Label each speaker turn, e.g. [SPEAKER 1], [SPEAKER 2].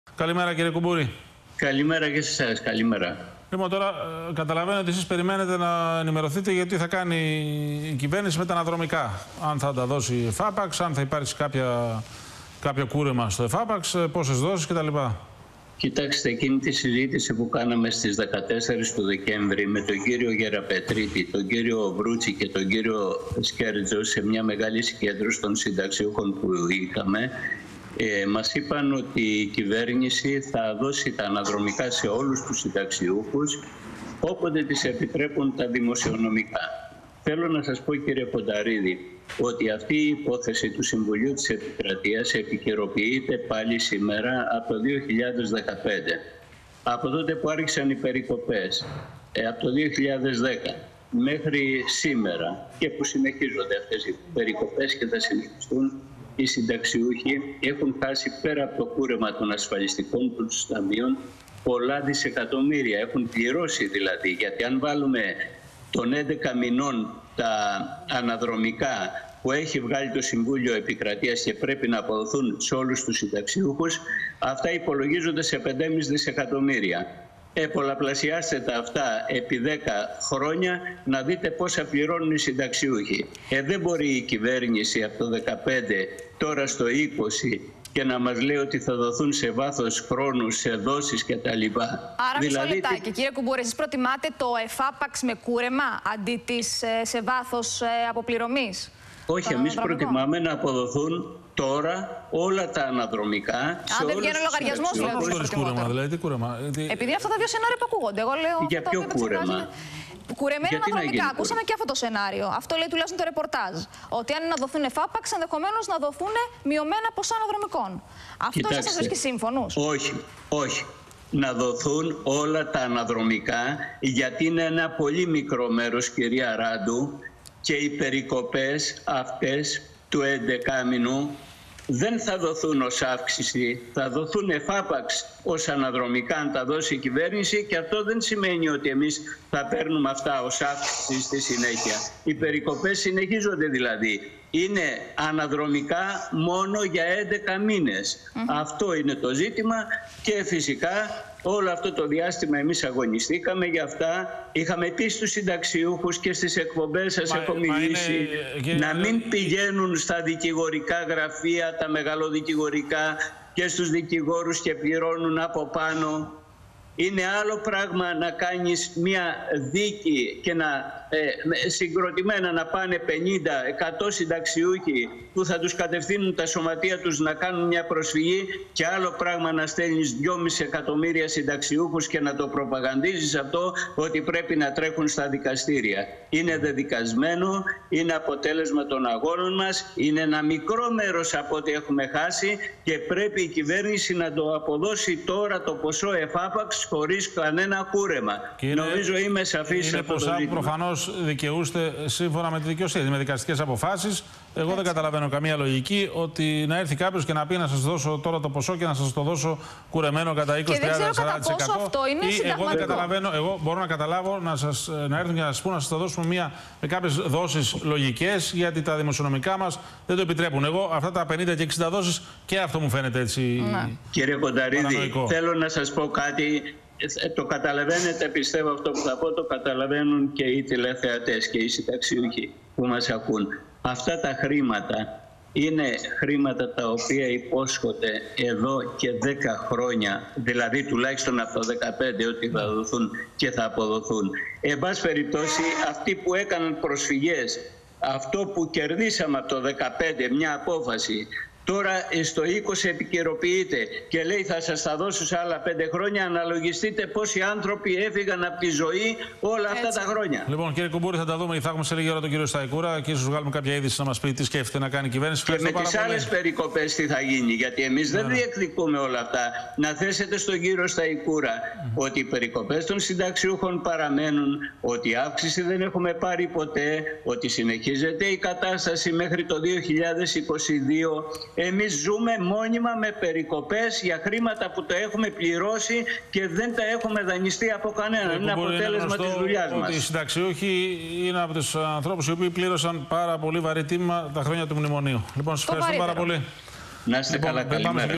[SPEAKER 1] Καλημέρα, κύριε Κουμπούρη.
[SPEAKER 2] Καλημέρα και σε εσάς. Καλημέρα.
[SPEAKER 1] Λοιπόν, τώρα καταλαβαίνω ότι εσείς περιμένετε να ενημερωθείτε γιατί θα κάνει η κυβέρνηση με τα αναδρομικά. Αν θα τα δώσει η ΕΦΑΠΑΞ, αν θα υπάρξει κάποιο κούρεμα στο ΕΦΑΠΑΞ, πόσες δόσεις κτλ.
[SPEAKER 2] Κοιτάξτε, εκείνη τη συζήτηση που κάναμε στις 14 του Δεκέμβρη με τον κύριο Γεραπετρίτη, τον κύριο Βρούτσι και τον κύριο Σκέρτζο σε μια μεγάλη συγκέντρωση των συνταξιούχων που είχαμε, μας είπαν ότι η κυβέρνηση θα δώσει τα αναδρομικά σε όλους τους συνταξιούχους όποτε τις επιτρέπουν τα δημοσιονομικά. Θέλω να σας πω, κύριε Κονταρίδη, ότι αυτή η υπόθεση του Συμβουλίου της Επικρατείας επικαιροποιείται πάλι σήμερα από το 2015. Από τότε που άρχισαν οι περικοπές, από το 2010 μέχρι σήμερα και που συνεχίζονται αυτές οι περικοπές και θα συνεχιστούν, οι συνταξιούχοι έχουν χάσει πέρα από το κούρεμα των ασφαλιστικών του ταμείων πολλά δισεκατομμύρια. Έχουν πληρώσει δηλαδή, γιατί αν βάλουμε των 11 μηνών τα αναδρομικά που έχει βγάλει το Συμβούλιο Επικρατείας και πρέπει να αποδοθούν σε όλους τους συνταξιούχους, αυτά υπολογίζονται σε 5,5 δισεκατομμύρια. Πολλαπλασιάστε τα αυτά επί 10 χρόνια να δείτε πόσα πληρώνουν οι συνταξιούχοι. Δεν μπορεί η κυβέρνηση από το 15 τώρα στο 20 και να μας λέει ότι θα δοθούν σε βάθος χρόνου, σε δόσεις κτλ.
[SPEAKER 3] Άρα μισό λεπτάκι, κύριε Κουμπούρη, εσείς προτιμάτε το ΕΦΑΠΑΞ με κούρεμα αντί της σε βάθος αποπληρωμής?
[SPEAKER 2] Όχι, εμείς προτιμάμε να αποδοθούν τώρα όλα τα αναδρομικά.
[SPEAKER 3] Αν δεν βγαίνει ο λογαριασμός,
[SPEAKER 1] δηλαδή.
[SPEAKER 3] Επειδή αυτά τα δύο σενάρια που ακούγονται. Εγώ λέω.
[SPEAKER 2] Για ποιο κούρεμα?
[SPEAKER 3] Κουρεμένα αναδρομικά. Ακούσαμε και αυτό το σενάριο. Αυτό λέει τουλάχιστον το ρεπορτάζ. Ότι αν είναι να δοθούν ΕΦΑΠΑΞ, ενδεχομένως να δοθούν μειωμένα ποσά αναδρομικών. Αυτό σας βρίσκει σύμφωνους?
[SPEAKER 2] Όχι. Να δοθούν όλα τα αναδρομικά, γιατί είναι ένα πολύ μικρό μέρος, κυρία Ράντου, και οι περικοπές αυτές του 11μηνου δεν θα δοθούν ως αύξηση, θα δοθούν ΕΦΑΠΑΞ ως αναδρομικά αν τα δώσει η κυβέρνηση, και αυτό δεν σημαίνει ότι εμείς θα παίρνουμε αυτά ως αύξηση στη συνέχεια. Οι περικοπές συνεχίζονται δηλαδή. Είναι αναδρομικά μόνο για 11 μήνες. Αυτό είναι το ζήτημα και φυσικά όλο αυτό το διάστημα εμείς αγωνιστήκαμε για αυτά. Είχαμε πει στους συνταξιούχους και στις εκπομπές σας έχω μιλήσει να μην πηγαίνουν στα δικηγορικά γραφεία, τα μεγαλοδικηγορικά και στους δικηγόρους και πληρώνουν από πάνω. Είναι άλλο πράγμα να κάνεις μια δίκη και να συγκροτημένα να πάνε 50-100 συνταξιούχοι που θα τους κατευθύνουν τα σωματεία τους να κάνουν μια προσφυγή, και άλλο πράγμα να στέλνεις 2,5 εκατομμύρια συνταξιούχους και να το προπαγανδίζεις αυτό ότι πρέπει να τρέχουν στα δικαστήρια. Είναι δεδικασμένο, είναι αποτέλεσμα των αγώνων μας, είναι ένα μικρό μέρος από ό,τι έχουμε χάσει και πρέπει η κυβέρνηση να το αποδώσει τώρα το ποσό ΕΦΑΠΑΞ χωρίς κανένα κούρεμα. Νομίζω είμαι σαφής σε αυτό το ζήτημα.
[SPEAKER 1] Προφανώς δικαιούστε σύμφωνα με τη δικαιοσύνη, με δικαστικές αποφάσεις. Εγώ δεν καταλαβαίνω καμία λογική ότι να έρθει κάποιος και να πει να σας δώσω τώρα το ποσό και να σας το δώσω κουρεμένο κατά 20, 30, 40%.
[SPEAKER 3] Και δεν ξέρω κατά πόσο αυτό είναι συνταγματικό.
[SPEAKER 1] Εγώ δεν καταλαβαίνω, εγώ μπορώ να καταλάβω να έρθουν και να σας πούν να σας το δώσουμε με κάποιες δόσεις λογικές, γιατί τα δημοσιονομικά μας δεν το επιτρέπουν. Εγώ αυτά τα 50 και 60 δόσεις και αυτό μου φαίνεται έτσι.
[SPEAKER 2] Κύριε Κονταρίδη, θέλω να σας πω κάτι. Το καταλαβαίνετε, πιστεύω αυτό που θα πω, το καταλαβαίνουν και οι τηλεθεατές και οι συνταξιούχοι που μας ακούν. Αυτά τα χρήματα είναι χρήματα τα οποία υπόσχονται εδώ και 10 χρόνια, δηλαδή τουλάχιστον από το 2015 ότι θα δοθούν και θα αποδοθούν. Εν πάση περιπτώσει, αυτοί που έκαναν προσφυγές, αυτό που κερδίσαμε από το 2015, μια απόφαση, τώρα στο 20 επικαιροποιείται και λέει θα σας τα δώσω σε άλλα 5 χρόνια. Αναλογιστείτε πόσοι άνθρωποι έφυγαν από τη ζωή όλα αυτά τα χρόνια.
[SPEAKER 1] Λοιπόν, κύριε Κουμπούρη, θα τα δούμε. Θα έχουμε σε λίγη ώρα τον κύριο Σταϊκούρα και ίσως βγάλουμε κάποια είδηση να μας πει τι σκέφτεται να κάνει η κυβέρνηση.
[SPEAKER 2] Και με τις άλλες περικοπές τι θα γίνει, γιατί εμείς δεν διεκδικούμε όλα αυτά. Να θέσετε στον κύριο Σταϊκούρα ότι οι περικοπές των συνταξιούχων παραμένουν, ότι αύξηση δεν έχουμε πάρει ποτέ, ότι συνεχίζεται η κατάσταση μέχρι το 2022. Εμείς ζούμε μόνιμα με περικοπές για χρήματα που τα έχουμε πληρώσει και δεν τα έχουμε δανειστεί από κανέναν. Είναι αποτέλεσμα της δουλειάς μας.
[SPEAKER 1] Οι συνταξιούχοι είναι από τους ανθρώπους οι οποίοι πλήρωσαν πάρα πολύ βαρύ τίμημα τα χρόνια του μνημονίου. Λοιπόν, σας ευχαριστώ πάρα πολύ.
[SPEAKER 2] Να είστε καλά, καλημέρα.